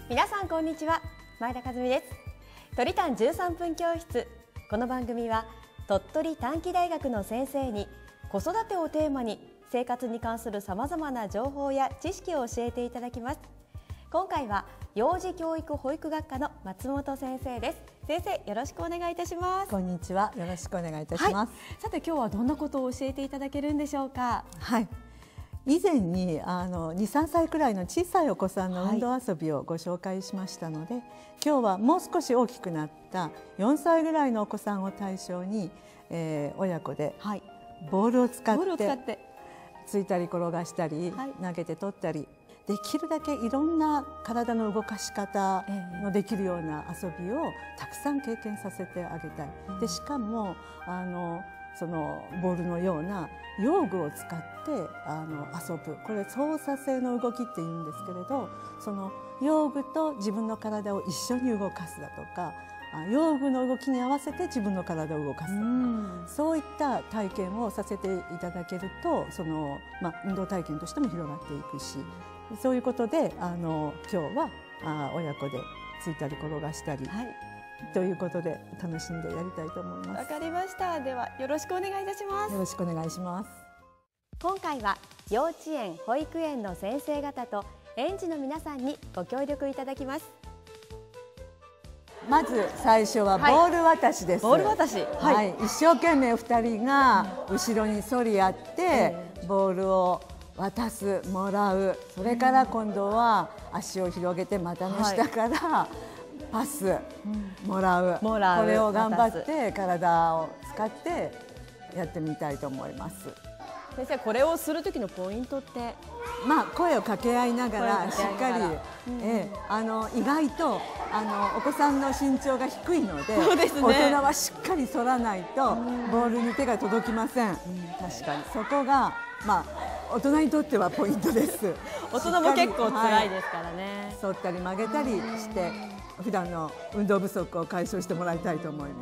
皆さんこんにちは、前田和美です。鳥短13分教室。この番組は鳥取短期大学の先生に子育てをテーマに生活に関するさまざまな情報や知識を教えていただきます。今回は幼児教育保育学科の松本先生です。先生、よろしくお願いいたします。 こんにちは、よろしくお願いいたします。 さて今日はどんなことを教えていただけるんでしょうか。 はい。以前に2、3歳くらいの小さいお子さんの運動遊びをご紹介しましたので、今日はもう少し大きくなった4歳ぐらいのお子さんを対象に、親子でボールを使ってついたり転がしたり、投げて取ったり、できるだけいろんな体の動かし方のできるような遊びをたくさん経験させてあげたい。でしかもそのボールのような用具を使って遊ぶ、これ操作性の動きっていうんですけれど、その用具と自分の体を一緒に動かすだとか、用具の動きに合わせて自分の体を動かすだとか、そういった体験をさせていただけると、運動体験としても広がっていくし、そういうことで今日は親子でついたり転がしたり、ということで楽しんでやりたいと思います。 わかりました。ではよろしくお願いいたします。 よろしくお願いします。 今回は幼稚園・保育園の先生方と園児の皆さんにご協力いただきます。 まず最初はボール渡しです。 ボール渡し、 一生懸命2人が後ろに反り合ってボールを渡す、もらう、それから今度は足を広げて股の下からパス、もらう、これを頑張って体を使ってやってみたいと思います。 先生、これをする時のポイントって？ 声を掛け合いながらしっかり、意外とお子さんの身長が低いので、大人はしっかり反らないとボールに手が届きません。確かにそこが大人にとってはポイントです。 大人も結構辛いですからね。 反ったり曲げたりして普段の運動不足を解消してもらいたいと思います。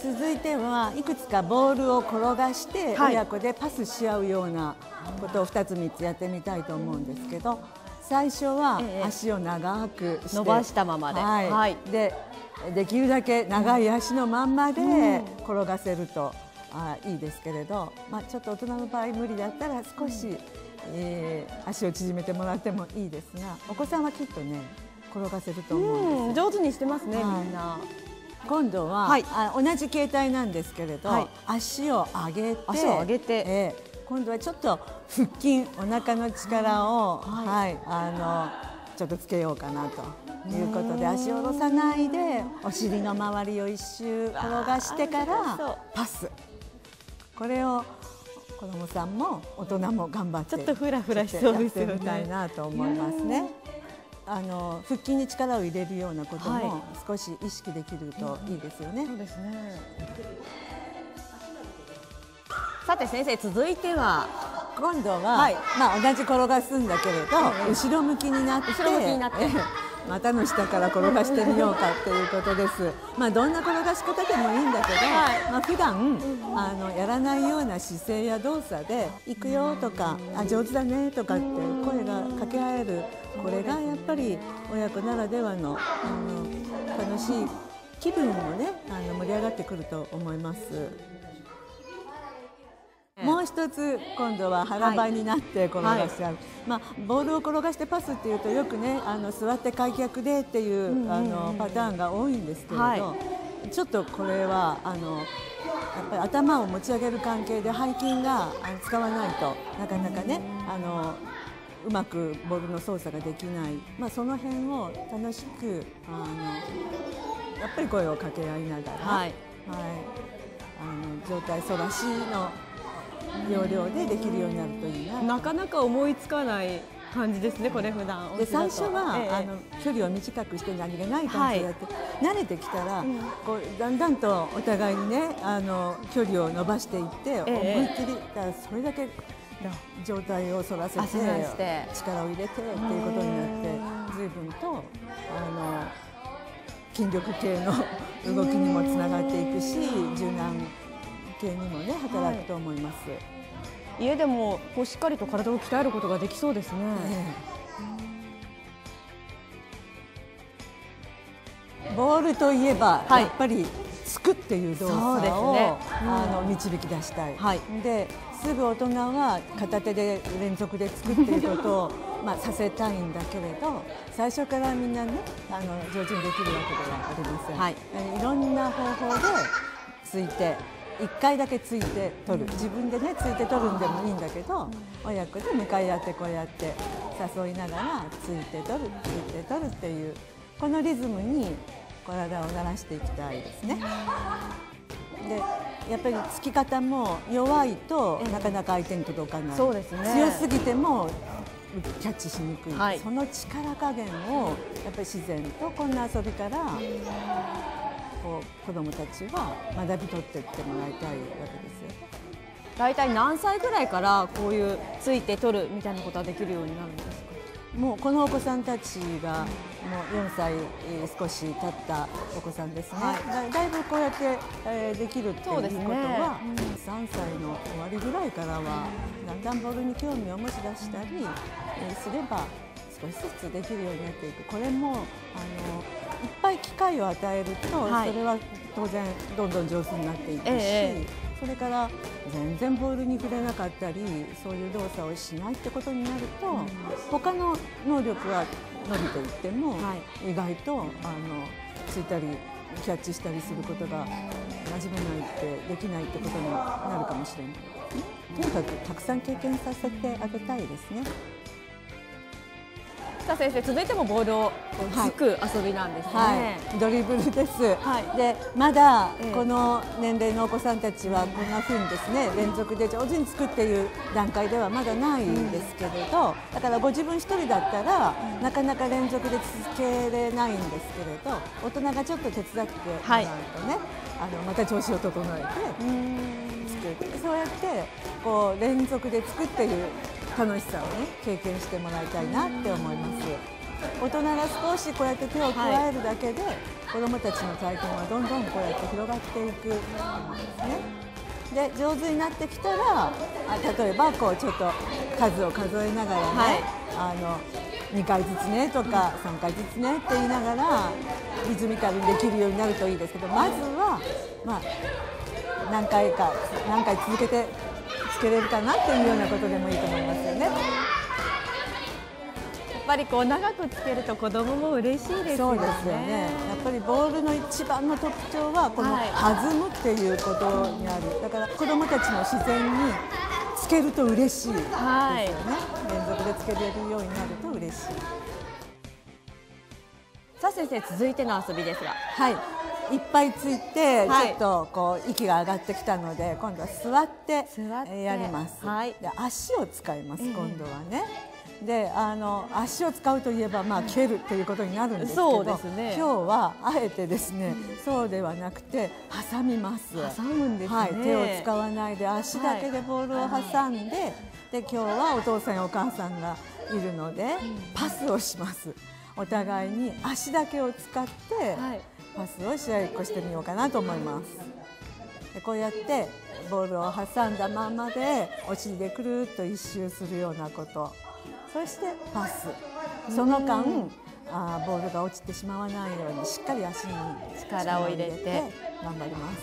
続いてはいくつかボールを転がして親子でパスし合うようなことを2つ3つやってみたいと思うんですけど、最初は足を長くして伸ばしたままで、 できるだけ長い足のまんまで転がせるといいですけれど、ちょっと大人の場合無理だったら少し足を縮めてもらってもいいですが、お子さんはきっとね転がせると思うんです。 上手にしてますね、みんな。 今度は同じ形態なんですけれど、足を上げて、今度はちょっと腹筋、お腹の力をちょっとつけようかなということで、足を下ろさないでお尻の周りを一周転がしてからパス。これを子どもさんも大人も頑張ってちょっとフラフラしそうですよね。 やってみたいなと思いますね。腹筋に力を入れるようなことも少し意識できるといいですよね。 そうですね。さて先生、続いては今度は、同じ転がすんだけれど、後ろ向きになって股の下から転がしてみようかということです。どんな転がし方でもいいんだけど、普段やらないような姿勢や動作で「行くよ」とか「上手だね」とかって声が掛け合える、これがやっぱり親子ならではの楽しい気分もね盛り上がってくると思います。もう一つ今度は腹ばいになって転がしちゃう、ボールを転がしてパスっていうとよくね座って開脚でっていうパターンが多いんですけれど、ちょっとこれはやっぱり頭を持ち上げる関係で背筋が使わないとなかなかねうまくボールの操作ができない、その辺を楽しくやっぱり声を掛け合いながら、上体反らしの要領でできるようになるといいな。 なかなか思いつかない感じですね、これ普段。 で最初は、距離を短くして何気ない感じでやって、慣れてきたら、こうだんだんとお互いにね距離を伸ばしていって、思いっきりそれだけ上体を反らせて力を入れてっていうことになって随分と筋力系の動きにもつながっていくし、柔軟系にもね働くと思います。 家でもしっかりと体を鍛えることができそうですね。 ボールといえば、 はいやっぱりつくっていう動そうです作を、 ね導き出したい、 はいですぐ大人は片手で連続でつくっていうことをさせたいんだけれど、最初からみんなね上手にできるわけではありません、 はい、 いろんな方法でついて1回だけついて取る、自分でねついて取るんでもいいんだけど、親子で向かい合ってこうやって誘いながらついて取るついて取るっていうこのリズムに体を慣らしていきたいですね。でやっぱりつき方も弱いとなかなか相手に届かない、 そうですね、 強すぎてもキャッチしにくい、 はい、 その力加減をやっぱり自然とこんな遊びからこう子どもたちは学び取っていってもらいたいわけですよ。 大体何歳ぐらいからこういうついて取るみたいなことはできるようになるんですか？ もうこのお子さんたちがもう4歳少し経ったお子さんですね、はい、だいぶこうやって、できるっていうことは、3歳の終わりぐらいからはだんだんボールに興味を持ち出したり、すれば少しずつできるようになっていく。これもいっぱい機会を与えると、はい、それは当然どんどん上手になっていくし、それから全然ボールに触れなかったりそういう動作をしないってことになると、他の能力は伸びていっても、意外とついたりキャッチしたりすることが馴染めないってできないってことになるかもしれない。とにかくたくさん経験させてあげたいですね。 さあ先生、続いてもボールをつく遊びなんですね。はいはい、ドリブルです。はい、でまだこの年齢のお子さんたちはこんな風にですね、連続で上手につくっていう段階ではまだないんですけれど、だからご自分一人だったらなかなか連続で続けれないんですけれど、大人がちょっと手伝ってもらうとね、はい、また調子を整えてつく。そうやってこう連続でつくっていう楽しさをね経験してもらいたいなって思います。大人が少しこうやって手を加えるだけで、子どもたちの体験はどんどんこうやって広がっていくんですね。で上手になってきたら例えばこうちょっと数を数えながらね、2回ずつねとか3回ずつねって言いながらリズミカルにできるようになるといいですけど、まずは何回続けてつけれるかなっていうようなことでもいいと思いますよね。 やっぱりこう長くつけると子供も嬉しいですよね。 そうですよね。やっぱりボールの一番の特徴はこの弾むっていうことにある。だから子供たちも自然につけると嬉しいですよね。連続でつけれるようになると嬉しい。 さあ先生、続いての遊びですが、 はい。いっぱいついて、ちょっとこう息が上がってきたので、今度は座ってやります。で足を使います。今度はね。で足を使うといえば蹴るということになるんですけど、今日はあえてですね、そうではなくて挟みます。 挟むんですね。 手を使わないで足だけでボールを挟んで、で今日はお父さんやお母さんがいるのでパスをします。お互いに足だけを使ってパスを試合っこしてみようかなと思います。でこうやってボールを挟んだままでお尻でくるっと一周するようなこと、そしてパス、その間ボールが落ちてしまわないようにしっかり足に力を入れて頑張ります。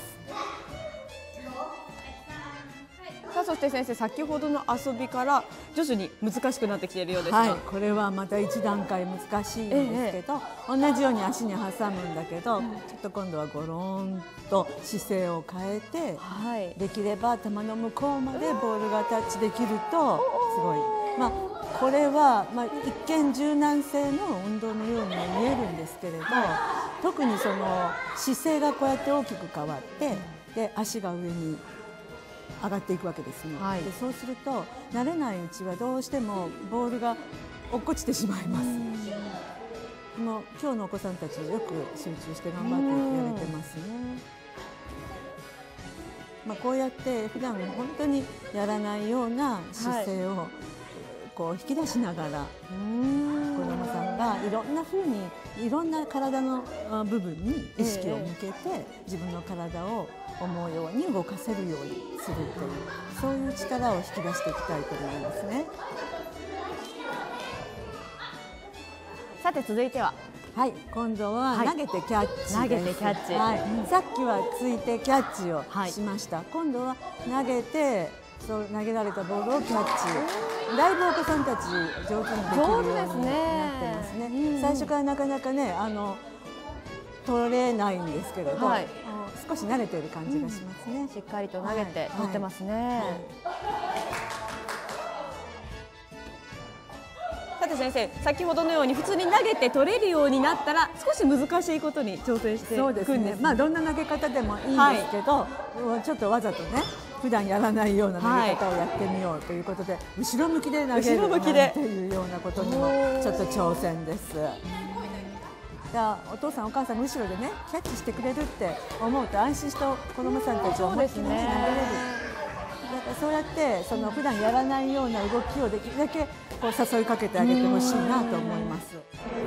さあそして先生、先ほどの遊びから徐々に難しくなってきているようですが、 はい、これはまた一段階難しいんですけど、同じように足に挟むんだけど、ちょっと今度はゴロンと姿勢を変えて、できれば頭の向こうまでボールがタッチできるとすごい。これは、一見柔軟性の運動のようにも見えるんですけれど、特にその姿勢がこうやって大きく変わって、で足が上に上がっていくわけですね。でそうすると慣れないうちはどうしてもボールが落っこちてしまいます。もう今日のお子さんたちよく集中して頑張ってやれてますね。こうやって普段本当にやらないような姿勢をこう引き出しながら、子どもさんがいろんな風にいろんな体の部分に意識を向けて、自分の体を思うように動かせるようにするという、そういう力を引き出していきたいと思いますね。 さて続いてははい、今度は投げてキャッチです。 投げてキャッチ。 はい、さっきはついてキャッチをしました。今度は投げて、そう投げられたボールをキャッチ。だいぶお子さんたち上手にできるようになってますね。最初からなかなかね、取れないんですけれど、少し慣れている感じがしますね。 しっかりと投げて取ってますね。さて先生、先ほどのように普通に投げて取れるようになったら少し難しいことに挑戦していくんですね。 まあどんな投げ方でもいいんですけど、ちょっとわざとね、普段やらないような投げ方をやってみようということで、後ろ向きで投げるなんていうようなことにもちょっと挑戦です。じゃあお父さんお母さんが後ろでねキャッチしてくれるって思うと安心して子どもさんたちを思いっきり投げれる。だからそうやってその普段やらないような動きをできるだけこう誘いかけてあげてほしいなと思います。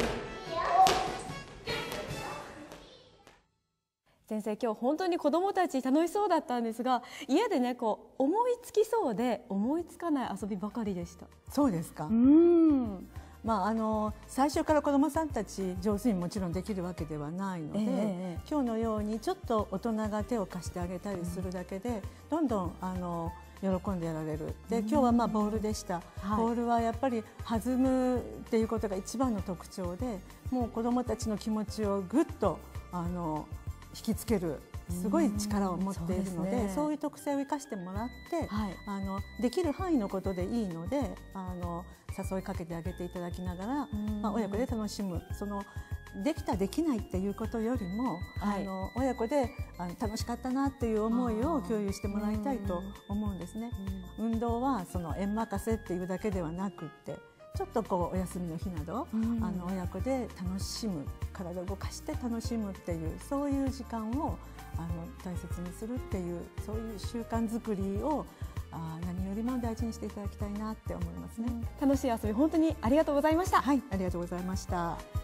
先生、今日本当に子どもたち楽しそうだったんですが、家でねこう思いつきそうで思いつかない遊びばかりでした。 そうですか。まあ最初から子どもさんたち上手にもちろんできるわけではないので、今日のようにちょっと大人が手を貸してあげたりするだけで、どんどん喜んでやられる。で今日はまあボールでした。ボールはやっぱり弾むっていうことが一番の特徴で、もう子どもたちの気持ちをぐっと引きつけるすごい力を持っているので、そういう特性を生かしてもらって、できる範囲のことでいいので誘いかけてあげていただきながら、親子で楽しむ、そのできたできないっていうことよりも、親子で楽しかったなっていう思いを共有してもらいたいと思うんですね。運動はその縁任せっていうだけではなくって、ちょっとこうお休みの日など、親子で楽しむ、体を動かして楽しむっていう、そういう時間を大切にするっていう、そういう習慣づくりを何よりも大事にしていただきたいなって思いますね。 楽しい遊び本当にありがとうございました。 はい、ありがとうございました。